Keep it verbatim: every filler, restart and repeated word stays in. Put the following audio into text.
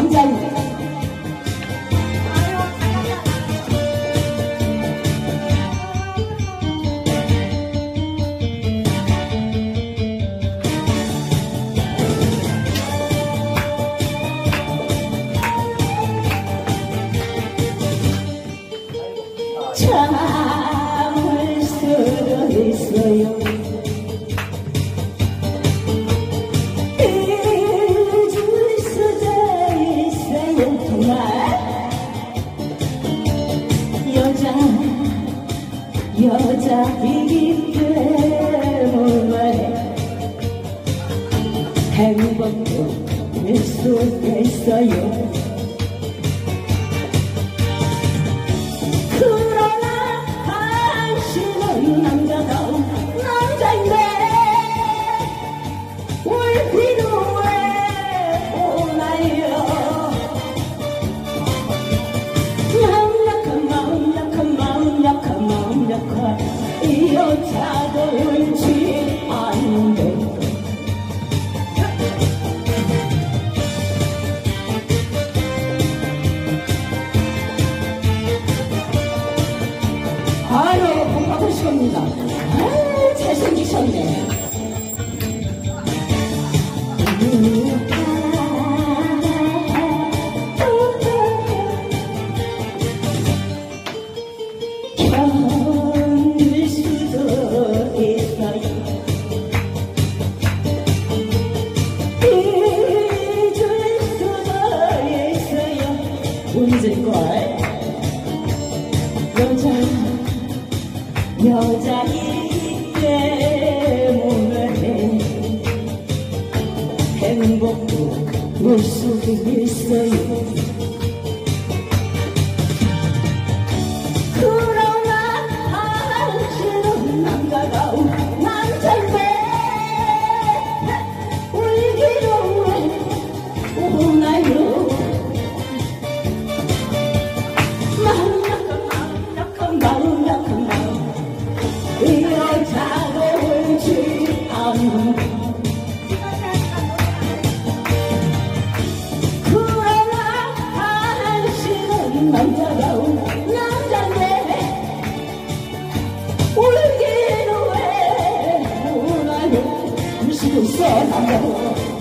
남자인데. 참을 수도 있어요. 잊을 수도 있어요. 정말 여자 여자이기 때문에 행복도 될 수 있어요. 남자다운 남자인데 왜 필요해 오나요. 마음 약한 마음 약한 마음 약한 마음 약한 이 여자도 옳지 않은데. 아유 복받으시옵니다. 아유 잘생기셨네. 견딜 수도 있어요. 잊을 수도 있어요. 언제걸 여자 여자이기 때문에 행복도 올 수도 있어요. 그러나 당신은 남자다운 남자인데 울기로 왜 오나요. 마음 약한 마음 약한 마음 약한 마음 이 여자도 옳지 않은. 그러나 당신은 남자다운 남자인데 울기로 왜 오나요. 울 수도 있어 남자도.